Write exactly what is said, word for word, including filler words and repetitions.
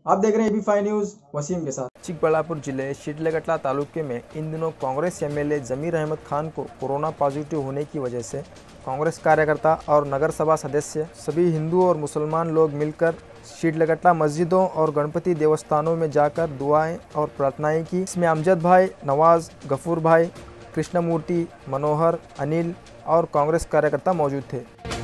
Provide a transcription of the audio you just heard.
आप देख रहे हैं एबी फाइव न्यूज, वसीम के साथ। चिकबल्लापुर जिले शिडलघट्टा तालुके में इन दिनों कांग्रेस एमएलए जमीर अहमद खान को कोरोना पॉजिटिव होने की वजह से कांग्रेस कार्यकर्ता और नगर सभा सदस्य सभी हिंदू और मुसलमान लोग मिलकर शिडलघट्टा मस्जिदों और गणपति देवस्थानों में जाकर दुआएं और प्रार्थनाएं की। इसमें अमजद भाई, नवाज, गफूर भाई, कृष्णमूर्ति, मनोहर, अनिल और कांग्रेस कार्यकर्ता मौजूद थे।